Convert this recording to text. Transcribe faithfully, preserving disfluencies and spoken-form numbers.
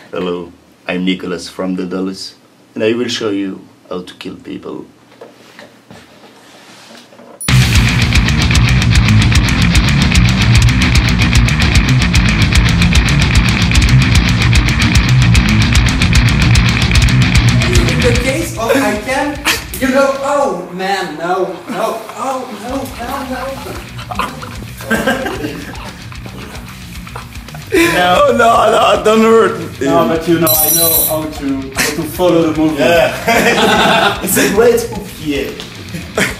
Hello, I'm Nicholas from Deadalus, and I will show you how to kill people. In the case of I can, you know, oh man, no, no, oh no, no, no. No, no, no, don't hurt. No, but you know, I know how to, how to follow the movie. Yeah. It's a great spoof here.